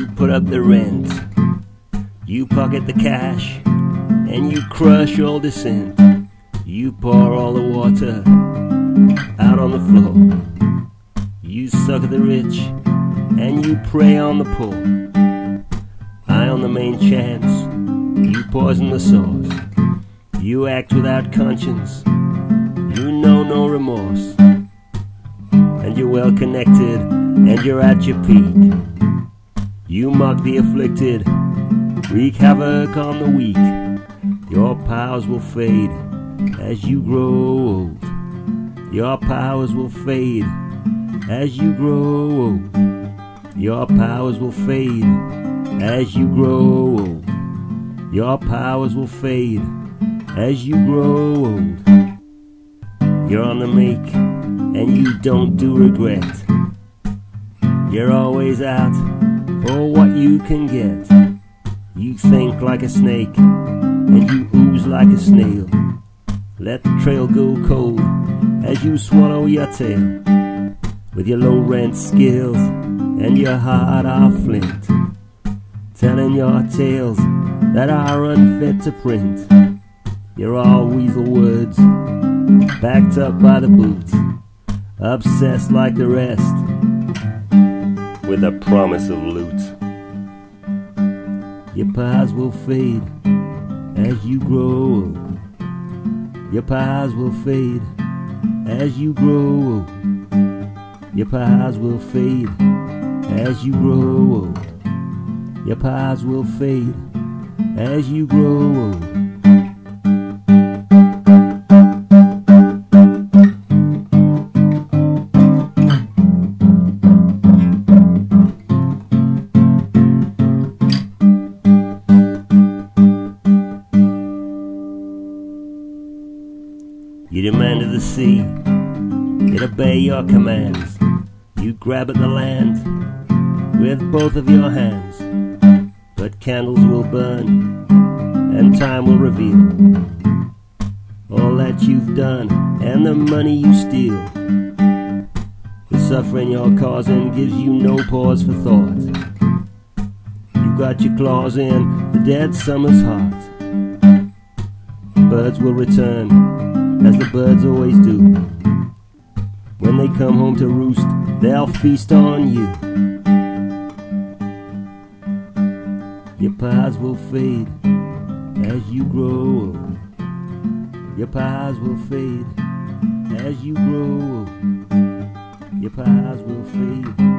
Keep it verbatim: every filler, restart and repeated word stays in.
you put up the rent. You pocket the cash and you crush all dissent. You pour all the water out on the floor. You suck at the rich and you prey on the poor. Eye on the main chance, you poison the sauce. You act without conscience, you know no remorse. And you're well connected and you're at your peak. You mock the afflicted, wreak havoc on the weak. Your powers will fade as you grow old. Your powers will fade as you grow old. Your powers will fade as you grow old. Your powers will fade as you grow old. You're on the make and you don't do regret. You're always out for what you can get. You think like a snake and you ooze like a snail. Let the trail go cold as you swallow your tail. With your low rent skills and your heart of flint, telling your tales that are unfit to print. You're all weasel words, backed up by the boots, obsessed like the rest with a promise of loot. Your pies will fade as you grow old. Your pies will fade as you grow old. Your pies will fade as you grow old. Your pies will fade as you grow old. You demand of the sea, it obey your commands. You grab at the land with both of your hands. But candles will burn and time will reveal all that you've done and the money you steal. The suffering you're causing gives you no pause for thought. You've got your claws in the dead summer's heart. Birds will return as the birds always do. When they come home to roost, they'll feast on you. Your pies will fade as you grow old. Your pies will fade as you grow old. Your pies will fade